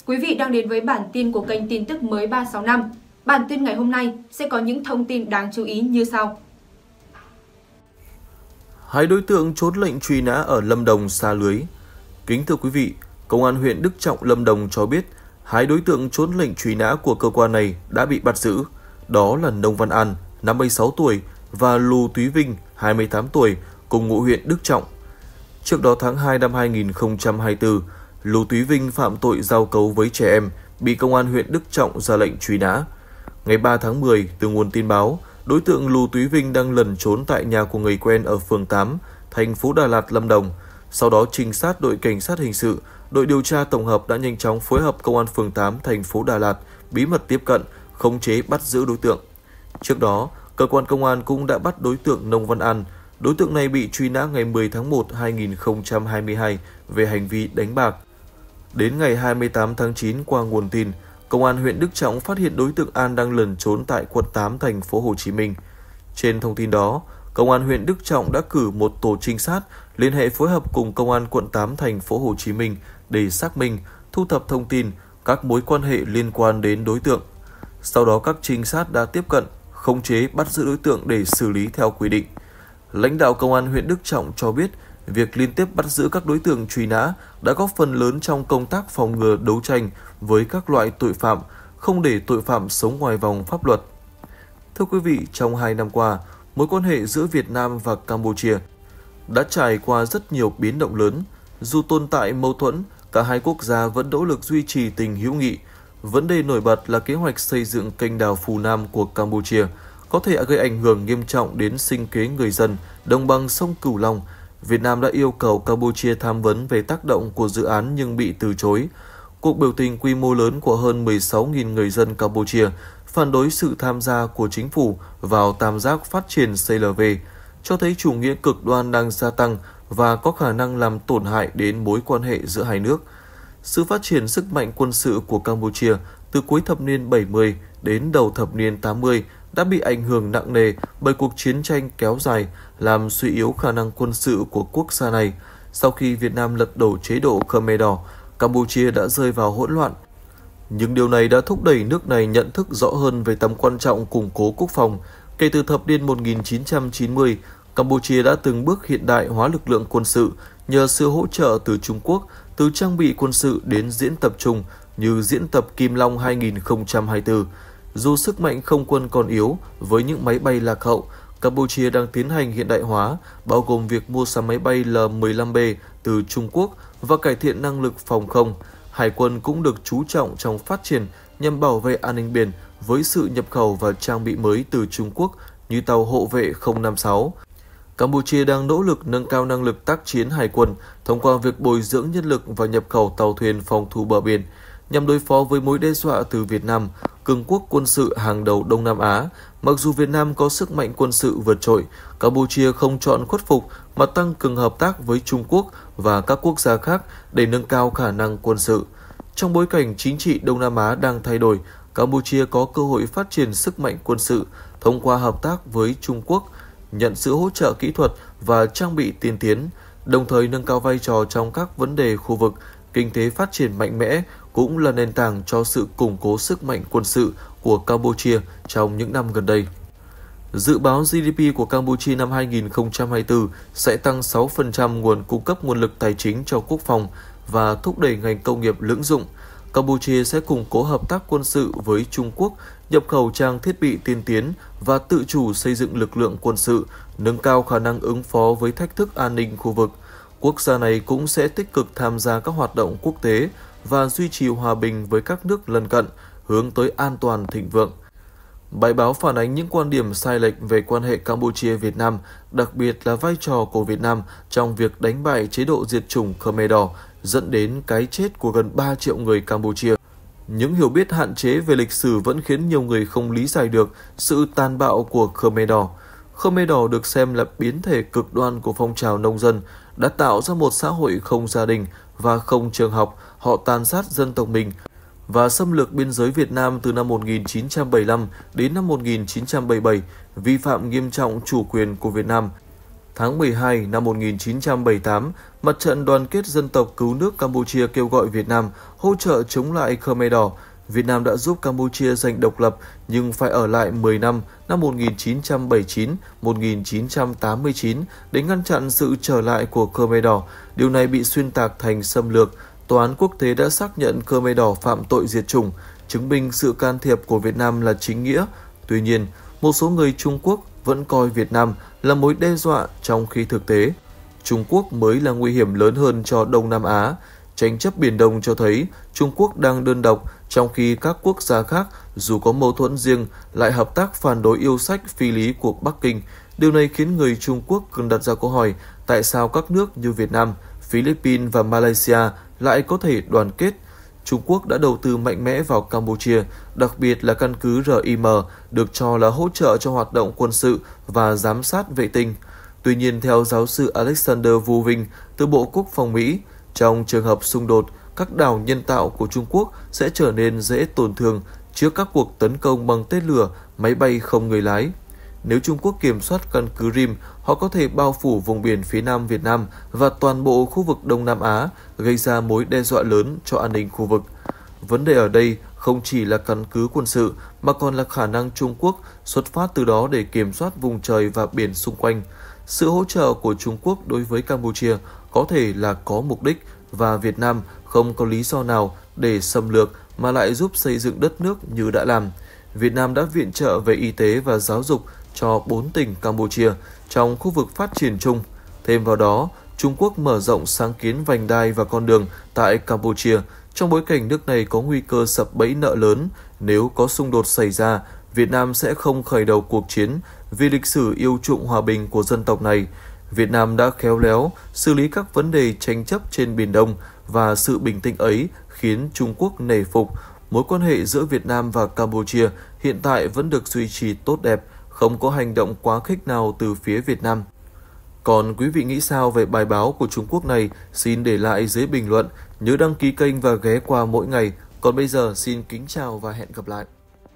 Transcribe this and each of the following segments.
Quý vị đang đến với bản tin của kênh tin tức mới 365. Bản tin ngày hôm nay sẽ có những thông tin đáng chú ý như sau. Hai đối tượng trốn lệnh truy nã ở Lâm Đồng sa lưới. Kính thưa quý vị, Công an huyện Đức Trọng, Lâm Đồng cho biết hai đối tượng trốn lệnh truy nã của cơ quan này đã bị bắt giữ. Đó là Nông Văn An, 56 tuổi và Lù Túy Vinh, 28 tuổi, cùng ngụ huyện Đức Trọng. Trước đó tháng 2 năm 2024, Lù Túy Vinh phạm tội giao cấu với trẻ em, bị Công an huyện Đức Trọng ra lệnh truy nã. Ngày 3 tháng 10, từ nguồn tin báo, đối tượng Lù Túy Vinh đang lẩn trốn tại nhà của người quen ở phường 8, thành phố Đà Lạt, Lâm Đồng. Sau đó, trinh sát đội cảnh sát hình sự, đội điều tra tổng hợp đã nhanh chóng phối hợp Công an phường 8, thành phố Đà Lạt bí mật tiếp cận, khống chế bắt giữ đối tượng. Trước đó, cơ quan công an cũng đã bắt đối tượng Nông Văn An. Đối tượng này bị truy nã ngày 10 tháng 1 2022 về hành vi đánh bạc. Đến ngày 28 tháng 9, qua nguồn tin, Công an huyện Đức Trọng phát hiện đối tượng An đang lẩn trốn tại quận 8 thành phố Hồ Chí Minh. Trên thông tin đó, Công an huyện Đức Trọng đã cử một tổ trinh sát liên hệ phối hợp cùng Công an quận 8 thành phố Hồ Chí Minh để xác minh, thu thập thông tin, các mối quan hệ liên quan đến đối tượng. Sau đó các trinh sát đã tiếp cận, khống chế bắt giữ đối tượng để xử lý theo quy định. Lãnh đạo Công an huyện Đức Trọng cho biết, việc liên tiếp bắt giữ các đối tượng truy nã đã góp phần lớn trong công tác phòng ngừa đấu tranh với các loại tội phạm, không để tội phạm sống ngoài vòng pháp luật. Thưa quý vị, trong 2 năm qua, mối quan hệ giữa Việt Nam và Campuchia đã trải qua rất nhiều biến động lớn. Dù tồn tại mâu thuẫn, cả hai quốc gia vẫn nỗ lực duy trì tình hữu nghị. Vấn đề nổi bật là kế hoạch xây dựng kênh đào Phù Nam của Campuchia có thể gây ảnh hưởng nghiêm trọng đến sinh kế người dân đồng bằng sông Cửu Long. Việt Nam đã yêu cầu Campuchia tham vấn về tác động của dự án nhưng bị từ chối. Cuộc biểu tình quy mô lớn của hơn 16.000 người dân Campuchia phản đối sự tham gia của chính phủ vào tam giác phát triển CLV, cho thấy chủ nghĩa cực đoan đang gia tăng và có khả năng làm tổn hại đến mối quan hệ giữa hai nước. Sự phát triển sức mạnh quân sự của Campuchia từ cuối thập niên 70 đến đầu thập niên 80 đã bị ảnh hưởng nặng nề bởi cuộc chiến tranh kéo dài, làm suy yếu khả năng quân sự của quốc gia này. Sau khi Việt Nam lật đổ chế độ Khmer Đỏ, Campuchia đã rơi vào hỗn loạn. Nhưng điều này đã thúc đẩy nước này nhận thức rõ hơn về tầm quan trọng củng cố quốc phòng. Kể từ thập niên 1990, Campuchia đã từng bước hiện đại hóa lực lượng quân sự nhờ sự hỗ trợ từ Trung Quốc, từ trang bị quân sự đến diễn tập chung như diễn tập Kim Long 2024. Dù sức mạnh không quân còn yếu với những máy bay lạc hậu, Campuchia đang tiến hành hiện đại hóa, bao gồm việc mua sắm máy bay L-15B từ Trung Quốc và cải thiện năng lực phòng không. Hải quân cũng được chú trọng trong phát triển nhằm bảo vệ an ninh biển với sự nhập khẩu và trang bị mới từ Trung Quốc như tàu hộ vệ 056. Campuchia đang nỗ lực nâng cao năng lực tác chiến hải quân thông qua việc bồi dưỡng nhân lực và nhập khẩu tàu thuyền phòng thủ bờ biển nhằm đối phó với mối đe dọa từ Việt Nam, cường quốc quân sự hàng đầu Đông Nam Á. Mặc dù Việt Nam có sức mạnh quân sự vượt trội, Campuchia không chọn khuất phục mà tăng cường hợp tác với Trung Quốc và các quốc gia khác để nâng cao khả năng quân sự. Trong bối cảnh chính trị Đông Nam Á đang thay đổi, Campuchia có cơ hội phát triển sức mạnh quân sự thông qua hợp tác với Trung Quốc, nhận sự hỗ trợ kỹ thuật và trang bị tiên tiến, đồng thời nâng cao vai trò trong các vấn đề khu vực. Kinh tế phát triển mạnh mẽ cũng là nền tảng cho sự củng cố sức mạnh quân sự của Campuchia trong những năm gần đây. Dự báo GDP của Campuchia năm 2024 sẽ tăng 6% nguồn cung cấp nguồn lực tài chính cho quốc phòng và thúc đẩy ngành công nghiệp lưỡng dụng. Campuchia sẽ củng cố hợp tác quân sự với Trung Quốc, nhập khẩu trang thiết bị tiên tiến và tự chủ xây dựng lực lượng quân sự, nâng cao khả năng ứng phó với thách thức an ninh khu vực. Quốc gia này cũng sẽ tích cực tham gia các hoạt động quốc tế và duy trì hòa bình với các nước lân cận, hướng tới an toàn thịnh vượng. Bài báo phản ánh những quan điểm sai lệch về quan hệ Campuchia-Việt Nam, đặc biệt là vai trò của Việt Nam trong việc đánh bại chế độ diệt chủng Khmer Đỏ, dẫn đến cái chết của gần 3 triệu người Campuchia. Những hiểu biết hạn chế về lịch sử vẫn khiến nhiều người không lý giải được sự tàn bạo của Khmer Đỏ. Khmer Đỏ được xem là biến thể cực đoan của phong trào nông dân, đã tạo ra một xã hội không gia đình và không trường học. Họ tàn sát dân tộc mình và xâm lược biên giới Việt Nam từ năm 1975 đến năm 1977, vi phạm nghiêm trọng chủ quyền của Việt Nam. Tháng 12 năm 1978, Mặt trận Đoàn kết Dân tộc Cứu nước Campuchia kêu gọi Việt Nam hỗ trợ chống lại Khmer Đỏ. Việt Nam đã giúp Campuchia giành độc lập nhưng phải ở lại 10 năm 1979-1989 để ngăn chặn sự trở lại của Khmer Đỏ. Điều này bị xuyên tạc thành xâm lược. Tòa án quốc tế đã xác nhận Khmer Đỏ phạm tội diệt chủng, chứng minh sự can thiệp của Việt Nam là chính nghĩa. Tuy nhiên, một số người Trung Quốc vẫn coi Việt Nam là mối đe dọa, trong khi thực tế Trung Quốc mới là nguy hiểm lớn hơn cho Đông Nam Á. Tranh chấp Biển Đông cho thấy Trung Quốc đang đơn độc, trong khi các quốc gia khác dù có mâu thuẫn riêng lại hợp tác phản đối yêu sách phi lý của Bắc Kinh. Điều này khiến người Trung Quốc cần đặt ra câu hỏi tại sao các nước như Việt Nam, Philippines và Malaysia lại có thể đoàn kết. Trung Quốc đã đầu tư mạnh mẽ vào Campuchia, đặc biệt là căn cứ RIM được cho là hỗ trợ cho hoạt động quân sự và giám sát vệ tinh. Tuy nhiên, theo giáo sư Alexander Vu Vinh từ Bộ Quốc phòng Mỹ, trong trường hợp xung đột, các đảo nhân tạo của Trung Quốc sẽ trở nên dễ tổn thương trước các cuộc tấn công bằng tên lửa, máy bay không người lái. Nếu Trung Quốc kiểm soát căn cứ RIM, họ có thể bao phủ vùng biển phía nam Việt Nam và toàn bộ khu vực Đông Nam Á, gây ra mối đe dọa lớn cho an ninh khu vực. Vấn đề ở đây không chỉ là căn cứ quân sự, mà còn là khả năng Trung Quốc xuất phát từ đó để kiểm soát vùng trời và biển xung quanh. Sự hỗ trợ của Trung Quốc đối với Campuchia có thể là có mục đích, và Việt Nam không có lý do nào để xâm lược mà lại giúp xây dựng đất nước như đã làm. Việt Nam đã viện trợ về y tế và giáo dục cho 4 tỉnh Campuchia trong khu vực phát triển chung. Thêm vào đó, Trung Quốc mở rộng sáng kiến vành đai và con đường tại Campuchia trong bối cảnh nước này có nguy cơ sập bẫy nợ lớn. Nếu có xung đột xảy ra, Việt Nam sẽ không khởi đầu cuộc chiến vì lịch sử yêu chuộng hòa bình của dân tộc này. Việt Nam đã khéo léo xử lý các vấn đề tranh chấp trên Biển Đông, và sự bình tĩnh ấy khiến Trung Quốc nể phục. Mối quan hệ giữa Việt Nam và Campuchia hiện tại vẫn được duy trì tốt đẹp, không có hành động quá khích nào từ phía Việt Nam. Còn quý vị nghĩ sao về bài báo của Trung Quốc này? Xin để lại dưới bình luận. Nhớ đăng ký kênh và ghé qua mỗi ngày. Còn bây giờ xin kính chào và hẹn gặp lại.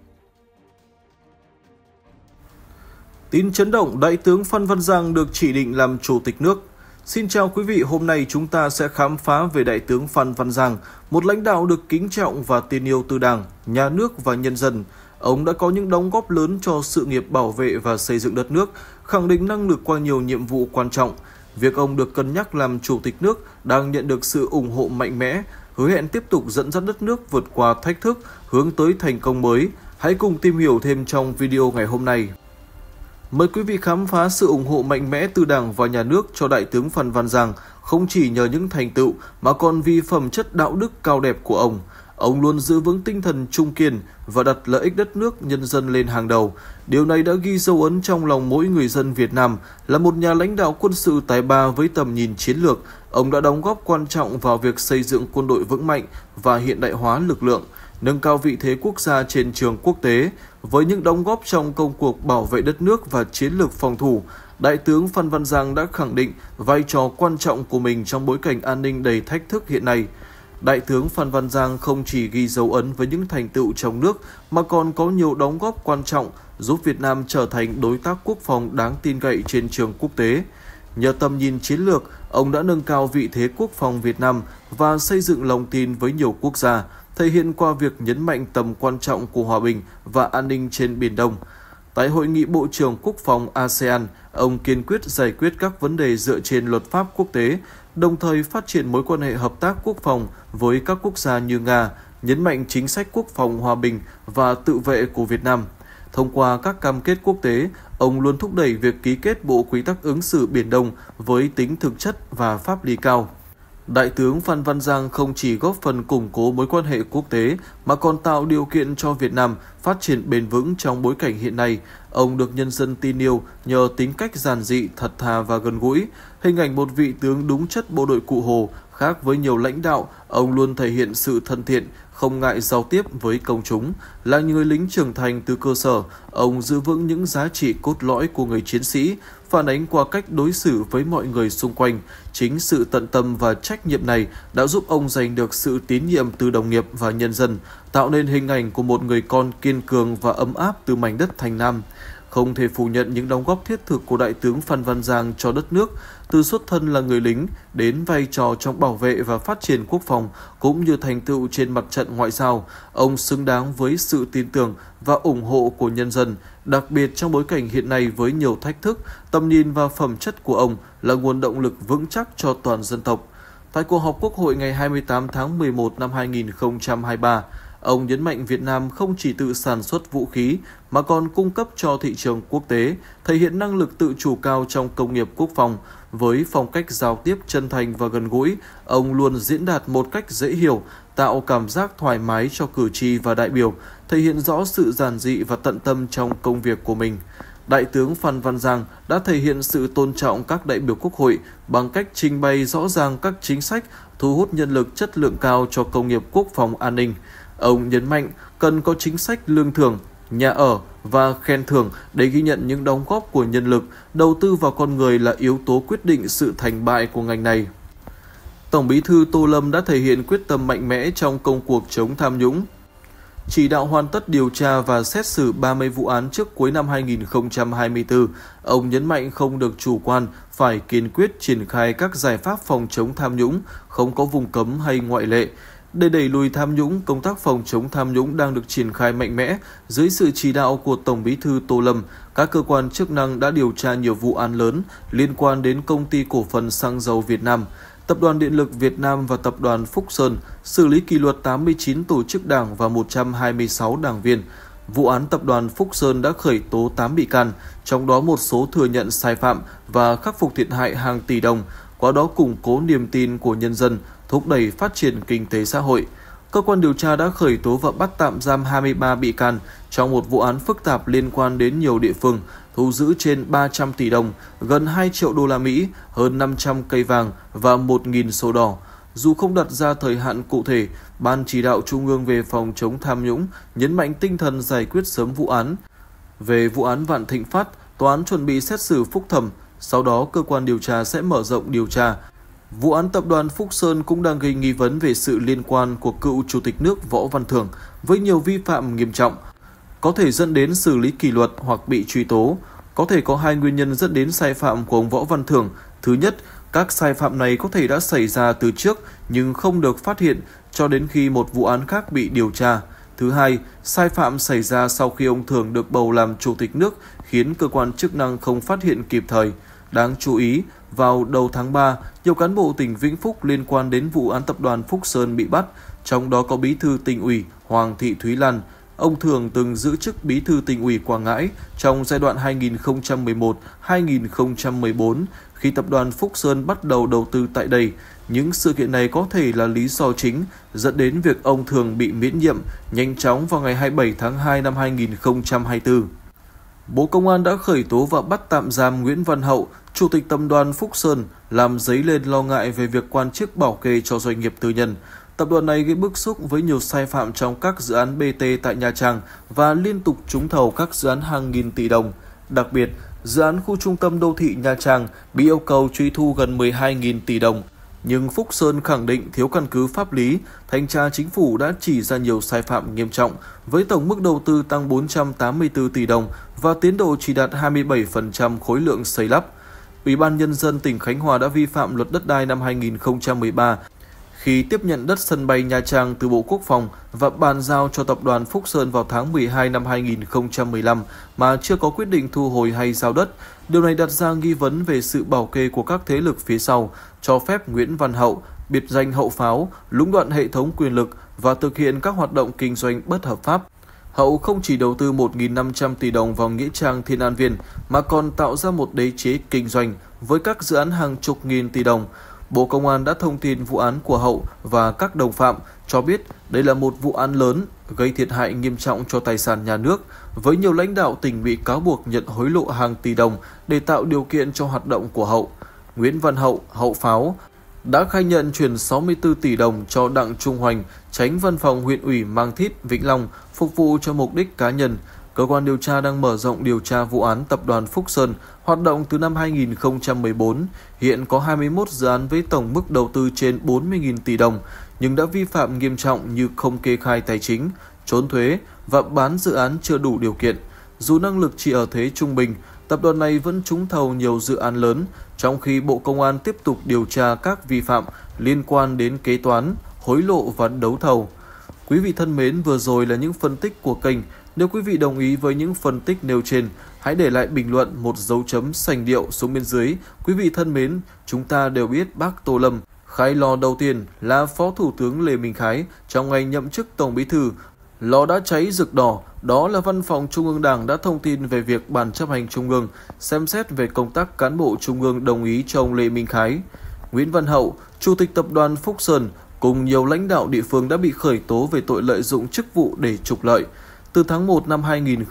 Tin chấn động, Đại tướng Phan Văn Giang được chỉ định làm Chủ tịch nước. Xin chào quý vị, hôm nay chúng ta sẽ khám phá về Đại tướng Phan Văn Giang, một lãnh đạo được kính trọng và tin yêu từ Đảng, Nhà nước và nhân dân. Ông đã có những đóng góp lớn cho sự nghiệp bảo vệ và xây dựng đất nước, khẳng định năng lực qua nhiều nhiệm vụ quan trọng. Việc ông được cân nhắc làm Chủ tịch nước đang nhận được sự ủng hộ mạnh mẽ, hứa hẹn tiếp tục dẫn dắt đất nước vượt qua thách thức, hướng tới thành công mới. Hãy cùng tìm hiểu thêm trong video ngày hôm nay. Mời quý vị khám phá sự ủng hộ mạnh mẽ từ Đảng và Nhà nước cho Đại tướng Phan Văn Giang, không chỉ nhờ những thành tựu mà còn vì phẩm chất đạo đức cao đẹp của ông. Ông luôn giữ vững tinh thần trung kiên và đặt lợi ích đất nước, nhân dân lên hàng đầu. Điều này đã ghi dấu ấn trong lòng mỗi người dân Việt Nam. Là một nhà lãnh đạo quân sự tài ba với tầm nhìn chiến lược, ông đã đóng góp quan trọng vào việc xây dựng quân đội vững mạnh và hiện đại hóa lực lượng, nâng cao vị thế quốc gia trên trường quốc tế. Với những đóng góp trong công cuộc bảo vệ đất nước và chiến lược phòng thủ, Đại tướng Phan Văn Giang đã khẳng định vai trò quan trọng của mình trong bối cảnh an ninh đầy thách thức hiện nay. Đại tướng Phan Văn Giang không chỉ ghi dấu ấn với những thành tựu trong nước mà còn có nhiều đóng góp quan trọng giúp Việt Nam trở thành đối tác quốc phòng đáng tin cậy trên trường quốc tế. Nhờ tầm nhìn chiến lược, ông đã nâng cao vị thế quốc phòng Việt Nam và xây dựng lòng tin với nhiều quốc gia, thể hiện qua việc nhấn mạnh tầm quan trọng của hòa bình và an ninh trên Biển Đông. Tại Hội nghị Bộ trưởng Quốc phòng ASEAN, ông kiên quyết giải quyết các vấn đề dựa trên luật pháp quốc tế, đồng thời phát triển mối quan hệ hợp tác quốc phòng với các quốc gia như Nga, nhấn mạnh chính sách quốc phòng hòa bình và tự vệ của Việt Nam. Thông qua các cam kết quốc tế, ông luôn thúc đẩy việc ký kết Bộ Quy tắc ứng xử Biển Đông với tính thực chất và pháp lý cao. Đại tướng Phan Văn Giang không chỉ góp phần củng cố mối quan hệ quốc tế mà còn tạo điều kiện cho Việt Nam phát triển bền vững trong bối cảnh hiện nay. Ông được nhân dân tin yêu nhờ tính cách giản dị, thật thà và gần gũi. Hình ảnh một vị tướng đúng chất bộ đội Cụ Hồ, khác với nhiều lãnh đạo, ông luôn thể hiện sự thân thiện, không ngại giao tiếp với công chúng. Là người lính trưởng thành từ cơ sở, ông giữ vững những giá trị cốt lõi của người chiến sĩ, phản ánh qua cách đối xử với mọi người xung quanh. Chính sự tận tâm và trách nhiệm này đã giúp ông giành được sự tín nhiệm từ đồng nghiệp và nhân dân, tạo nên hình ảnh của một người con kiên cường và ấm áp từ mảnh đất thành Nam. không thể phủ nhận những đóng góp thiết thực của Đại tướng Phan Văn Giang cho đất nước, từ xuất thân là người lính đến vai trò trong bảo vệ và phát triển quốc phòng cũng như thành tựu trên mặt trận ngoại giao. Ông xứng đáng với sự tin tưởng và ủng hộ của nhân dân, đặc biệt trong bối cảnh hiện nay với nhiều thách thức, tầm nhìn và phẩm chất của ông là nguồn động lực vững chắc cho toàn dân tộc. Tại cuộc họp Quốc hội ngày 28 tháng 11 năm 2023, ông nhấn mạnh Việt Nam không chỉ tự sản xuất vũ khí mà còn cung cấp cho thị trường quốc tế, thể hiện năng lực tự chủ cao trong công nghiệp quốc phòng. Với phong cách giao tiếp chân thành và gần gũi, ông luôn diễn đạt một cách dễ hiểu, tạo cảm giác thoải mái cho cử tri và đại biểu, thể hiện rõ sự giản dị và tận tâm trong công việc của mình. Đại tướng Phan Văn Giang đã thể hiện sự tôn trọng các đại biểu Quốc hội bằng cách trình bày rõ ràng các chính sách thu hút nhân lực chất lượng cao cho công nghiệp quốc phòng an ninh. Ông nhấn mạnh cần có chính sách lương thưởng, nhà ở và khen thưởng để ghi nhận những đóng góp của nhân lực, đầu tư vào con người là yếu tố quyết định sự thành bại của ngành này. Tổng Bí thư Tô Lâm đã thể hiện quyết tâm mạnh mẽ trong công cuộc chống tham nhũng, chỉ đạo hoàn tất điều tra và xét xử 30 vụ án trước cuối năm 2024, ông nhấn mạnh không được chủ quan, phải kiên quyết triển khai các giải pháp phòng chống tham nhũng, không có vùng cấm hay ngoại lệ. Để đẩy lùi tham nhũng, công tác phòng chống tham nhũng đang được triển khai mạnh mẽ. Dưới sự chỉ đạo của Tổng Bí thư Tô Lâm, các cơ quan chức năng đã điều tra nhiều vụ án lớn liên quan đến Công ty Cổ phần Xăng dầu Việt Nam, Tập đoàn Điện lực Việt Nam và Tập đoàn Phúc Sơn, xử lý kỷ luật 89 tổ chức đảng và 126 đảng viên. Vụ án Tập đoàn Phúc Sơn đã khởi tố 8 bị can, trong đó một số thừa nhận sai phạm và khắc phục thiệt hại hàng tỷ đồng, qua đó củng cố niềm tin của nhân dân, thúc đẩy phát triển kinh tế xã hội. Cơ quan điều tra đã khởi tố và bắt tạm giam 23 bị can trong một vụ án phức tạp liên quan đến nhiều địa phương, thu giữ trên 300 tỷ đồng, gần 2 triệu đô la Mỹ, hơn 500 cây vàng và 1.000 sổ đỏ. Dù không đặt ra thời hạn cụ thể, Ban Chỉ đạo Trung ương về phòng chống tham nhũng nhấn mạnh tinh thần giải quyết sớm vụ án. Về vụ án Vạn Thịnh Phát, tòa án chuẩn bị xét xử phúc thẩm, sau đó cơ quan điều tra sẽ mở rộng điều tra. Vụ án Tập đoàn Phúc Sơn cũng đang gây nghi vấn về sự liên quan của cựu Chủ tịch nước Võ Văn Thưởng với nhiều vi phạm nghiêm trọng, có thể dẫn đến xử lý kỷ luật hoặc bị truy tố. Có thể có hai nguyên nhân dẫn đến sai phạm của ông Võ Văn Thưởng. Thứ nhất, các sai phạm này có thể đã xảy ra từ trước nhưng không được phát hiện cho đến khi một vụ án khác bị điều tra. Thứ hai, sai phạm xảy ra sau khi ông Thưởng được bầu làm Chủ tịch nước khiến cơ quan chức năng không phát hiện kịp thời. Đáng chú ý, vào đầu tháng 3, nhiều cán bộ tỉnh Vĩnh Phúc liên quan đến vụ án Tập đoàn Phúc Sơn bị bắt, trong đó có Bí thư Tỉnh ủy Hoàng Thị Thúy Lan. Ông Thưởng từng giữ chức Bí thư Tỉnh ủy Quảng Ngãi trong giai đoạn 2011-2014 khi Tập đoàn Phúc Sơn bắt đầu đầu tư tại đây. Những sự kiện này có thể là lý do chính dẫn đến việc ông Thưởng bị miễn nhiệm nhanh chóng vào ngày 27 tháng 2 năm 2024. Bộ Công an đã khởi tố và bắt tạm giam Nguyễn Văn Hậu, Chủ tịch Tập đoàn Phúc Sơn, làm dấy lên lo ngại về việc quan chức bảo kê cho doanh nghiệp tư nhân. Tập đoàn này gây bức xúc với nhiều sai phạm trong các dự án BT tại Nha Trang và liên tục trúng thầu các dự án hàng nghìn tỷ đồng. Đặc biệt, dự án khu trung tâm đô thị Nha Trang bị yêu cầu truy thu gần 12.000 tỷ đồng. Nhưng Phúc Sơn khẳng định thiếu căn cứ pháp lý, Thanh tra Chính phủ đã chỉ ra nhiều sai phạm nghiêm trọng, với tổng mức đầu tư tăng 484 tỷ đồng và tiến độ chỉ đạt 27% khối lượng xây lắp. Ủy ban Nhân dân tỉnh Khánh Hòa đã vi phạm luật đất đai năm 2013 khi tiếp nhận đất sân bay Nha Trang từ Bộ Quốc phòng và bàn giao cho Tập đoàn Phúc Sơn vào tháng 12 năm 2015 mà chưa có quyết định thu hồi hay giao đất. Điều này đặt ra nghi vấn về sự bảo kê của các thế lực phía sau, cho phép Nguyễn Văn Hậu, biệt danh Hậu Pháo, lũng đoạn hệ thống quyền lực và thực hiện các hoạt động kinh doanh bất hợp pháp. Hậu không chỉ đầu tư 1.500 tỷ đồng vào Nghĩa Trang Thiên An Viên mà còn tạo ra một đế chế kinh doanh với các dự án hàng chục nghìn tỷ đồng. Bộ Công an đã thông tin vụ án của Hậu và các đồng phạm, cho biết đây là một vụ án lớn gây thiệt hại nghiêm trọng cho tài sản nhà nước, với nhiều lãnh đạo tỉnh bị cáo buộc nhận hối lộ hàng tỷ đồng để tạo điều kiện cho hoạt động của Hậu. Nguyễn Văn Hậu, Hậu Pháo, đã khai nhận chuyển 64 tỷ đồng cho Đặng Trung Hoành, Chánh Văn phòng huyện ủy Mang Thít, Vĩnh Long, phục vụ cho mục đích cá nhân. Cơ quan điều tra đang mở rộng điều tra vụ án Tập đoàn Phúc Sơn hoạt động từ năm 2014. Hiện có 21 dự án với tổng mức đầu tư trên 40.000 tỷ đồng, nhưng đã vi phạm nghiêm trọng như không kê khai tài chính, trốn thuế và bán dự án chưa đủ điều kiện. Dù năng lực chỉ ở thế trung bình, tập đoàn này vẫn trúng thầu nhiều dự án lớn, trong khi Bộ Công an tiếp tục điều tra các vi phạm liên quan đến kế toán, hối lộ và đấu thầu. Quý vị thân mến, vừa rồi là những phân tích của kênh. Nếu quý vị đồng ý với những phân tích nêu trên, hãy để lại bình luận một dấu chấm sành điệu xuống bên dưới. Quý vị thân mến, chúng ta đều biết bác Tô Lâm khai lò đầu tiên là Phó Thủ tướng Lê Minh Khái trong ngày nhậm chức Tổng Bí thư. Lò đã cháy rực đỏ, đó là Văn phòng Trung ương Đảng đã thông tin về việc Ban Chấp hành Trung ương xem xét về công tác cán bộ Trung ương đồng ý cho ông Lê Minh Khái. Nguyễn Văn Hậu, Chủ tịch Tập đoàn Phúc Sơn cùng nhiều lãnh đạo địa phương đã bị khởi tố về tội lợi dụng chức vụ để trục lợi. Từ tháng 1 năm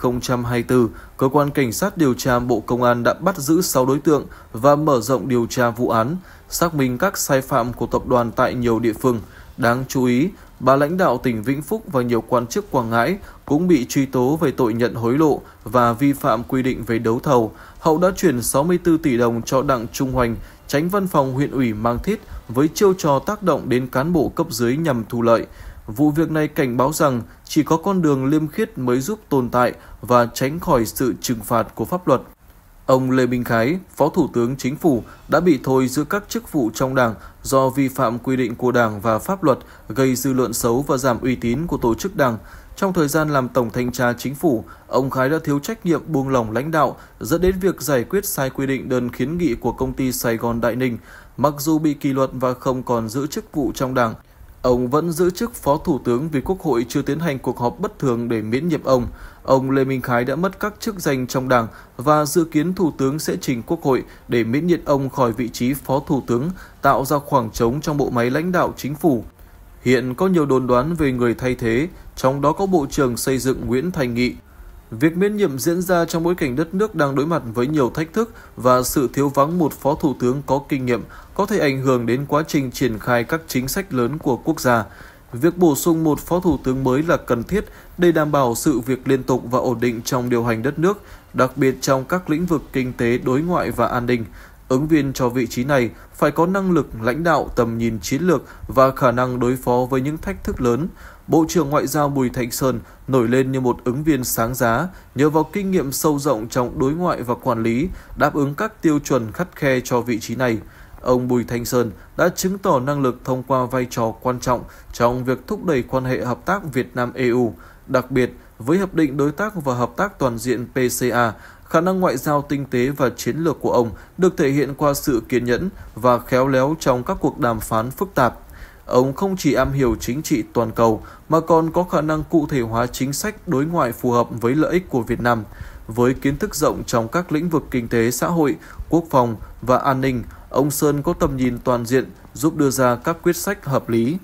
2024, Cơ quan Cảnh sát điều tra Bộ Công an đã bắt giữ 6 đối tượng và mở rộng điều tra vụ án, xác minh các sai phạm của tập đoàn tại nhiều địa phương. Đáng chú ý, 3 lãnh đạo tỉnh Vĩnh Phúc và nhiều quan chức Quảng Ngãi cũng bị truy tố về tội nhận hối lộ và vi phạm quy định về đấu thầu. Hậu đã chuyển 64 tỷ đồng cho Đặng Trung Hoành, Chánh Văn phòng huyện ủy Mang Thít với chiêu trò tác động đến cán bộ cấp dưới nhằm thu lợi. Vụ việc này cảnh báo rằng chỉ có con đường liêm khiết mới giúp tồn tại và tránh khỏi sự trừng phạt của pháp luật. Ông Lê Minh Khái, Phó Thủ tướng Chính phủ, đã bị thôi giữ các chức vụ trong Đảng do vi phạm quy định của Đảng và pháp luật, gây dư luận xấu và giảm uy tín của tổ chức Đảng. Trong thời gian làm Tổng Thanh tra Chính phủ, ông Khái đã thiếu trách nhiệm buông lỏng lãnh đạo, dẫn đến việc giải quyết sai quy định đơn kiến nghị của công ty Sài Gòn Đại Ninh. Mặc dù bị kỷ luật và không còn giữ chức vụ trong Đảng, ông vẫn giữ chức Phó Thủ tướng vì Quốc hội chưa tiến hành cuộc họp bất thường để miễn nhiệm ông. Ông Lê Minh Khái đã mất các chức danh trong Đảng và dự kiến Thủ tướng sẽ trình Quốc hội để miễn nhiệm ông khỏi vị trí Phó Thủ tướng, tạo ra khoảng trống trong bộ máy lãnh đạo chính phủ. Hiện có nhiều đồn đoán về người thay thế, trong đó có Bộ trưởng Xây dựng Nguyễn Thành Nghị. Việc miễn nhiệm diễn ra trong bối cảnh đất nước đang đối mặt với nhiều thách thức và sự thiếu vắng một Phó Thủ tướng có kinh nghiệm có thể ảnh hưởng đến quá trình triển khai các chính sách lớn của quốc gia. Việc bổ sung một Phó Thủ tướng mới là cần thiết để đảm bảo sự việc liên tục và ổn định trong điều hành đất nước, đặc biệt trong các lĩnh vực kinh tế, đối ngoại và an ninh. Ứng viên cho vị trí này phải có năng lực lãnh đạo, tầm nhìn chiến lược và khả năng đối phó với những thách thức lớn. Bộ trưởng Ngoại giao Bùi Thanh Sơn nổi lên như một ứng viên sáng giá nhờ vào kinh nghiệm sâu rộng trong đối ngoại và quản lý, đáp ứng các tiêu chuẩn khắt khe cho vị trí này. Ông Bùi Thanh Sơn đã chứng tỏ năng lực thông qua vai trò quan trọng trong việc thúc đẩy quan hệ hợp tác Việt Nam-EU, đặc biệt với Hiệp định Đối tác và Hợp tác Toàn diện PCA. Khả năng ngoại giao tinh tế và chiến lược của ông được thể hiện qua sự kiên nhẫn và khéo léo trong các cuộc đàm phán phức tạp. Ông không chỉ am hiểu chính trị toàn cầu mà còn có khả năng cụ thể hóa chính sách đối ngoại phù hợp với lợi ích của Việt Nam. Với kiến thức rộng trong các lĩnh vực kinh tế, xã hội, quốc phòng và an ninh, ông Sơn có tầm nhìn toàn diện giúp đưa ra các quyết sách hợp lý.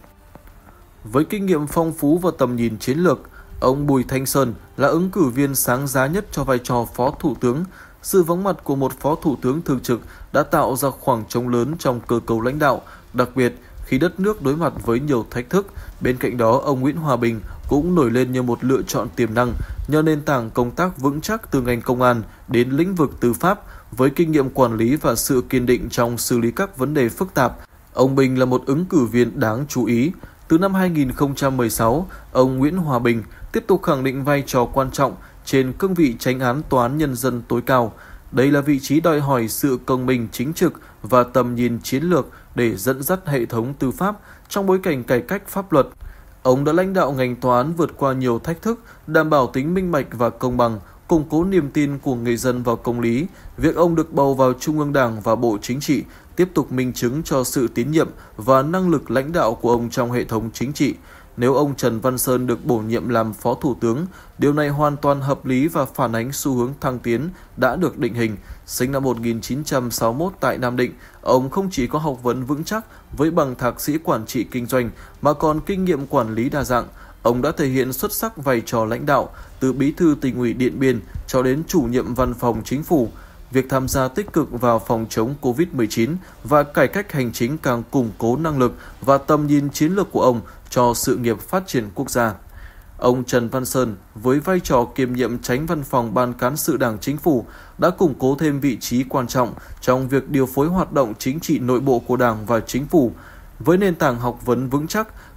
Với kinh nghiệm phong phú và tầm nhìn chiến lược, ông Bùi Thanh Sơn là ứng cử viên sáng giá nhất cho vai trò Phó Thủ tướng. Sự vắng mặt của một Phó Thủ tướng thường trực đã tạo ra khoảng trống lớn trong cơ cấu lãnh đạo, đặc biệt khi đất nước đối mặt với nhiều thách thức. Bên cạnh đó, ông Nguyễn Hòa Bình cũng nổi lên như một lựa chọn tiềm năng nhờ nền tảng công tác vững chắc từ ngành công an đến lĩnh vực tư pháp. Với kinh nghiệm quản lý và sự kiên định trong xử lý các vấn đề phức tạp, ông Bình là một ứng cử viên đáng chú ý. Từ năm 2016, ông Nguyễn Hòa Bình tiếp tục khẳng định vai trò quan trọng trên cương vị Chánh án Tòa án Nhân dân tối cao. Đây là vị trí đòi hỏi sự công minh chính trực và tầm nhìn chiến lược để dẫn dắt hệ thống tư pháp trong bối cảnh cải cách pháp luật. Ông đã lãnh đạo ngành tòa án vượt qua nhiều thách thức, đảm bảo tính minh bạch và công bằng, củng cố niềm tin của người dân vào công lý. Việc ông được bầu vào Trung ương Đảng và Bộ Chính trị tiếp tục minh chứng cho sự tín nhiệm và năng lực lãnh đạo của ông trong hệ thống chính trị. Nếu ông Trần Văn Sơn được bổ nhiệm làm Phó Thủ tướng, điều này hoàn toàn hợp lý và phản ánh xu hướng thăng tiến đã được định hình. Sinh năm 1961 tại Nam Định, ông không chỉ có học vấn vững chắc với bằng thạc sĩ quản trị kinh doanh mà còn kinh nghiệm quản lý đa dạng. Ông đã thể hiện xuất sắc vai trò lãnh đạo từ Bí thư Tỉnh ủy Điện Biên cho đến chủ nhiệm Văn phòng Chính phủ. Việc tham gia tích cực vào phòng chống Covid-19 và cải cách hành chính càng củng cố năng lực và tầm nhìn chiến lược của ông cho sự nghiệp phát triển quốc gia. Ông Trần Văn Sơn, với vai trò kiêm nhiệm Chánh Văn phòng Ban Cán sự Đảng Chính phủ, đã củng cố thêm vị trí quan trọng trong việc điều phối hoạt động chính trị nội bộ của Đảng và Chính phủ. Với nền tảng học vấn vững chắc,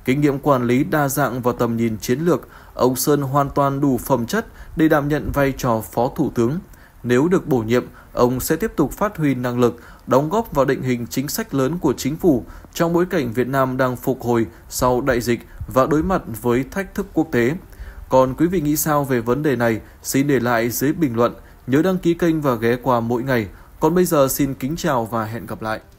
kinh nghiệm quản lý đa dạng và tầm nhìn chiến lược, ông Sơn hoàn toàn đủ phẩm chất để đảm nhận vai trò Phó Thủ tướng. Nếu được bổ nhiệm, ông sẽ tiếp tục phát huy năng lực, đóng góp vào định hình chính sách lớn của chính phủ trong bối cảnh Việt Nam đang phục hồi sau đại dịch và đối mặt với thách thức quốc tế. Còn quý vị nghĩ sao về vấn đề này? Xin để lại dưới bình luận. Nhớ đăng ký kênh và ghé qua mỗi ngày. Còn bây giờ xin kính chào và hẹn gặp lại.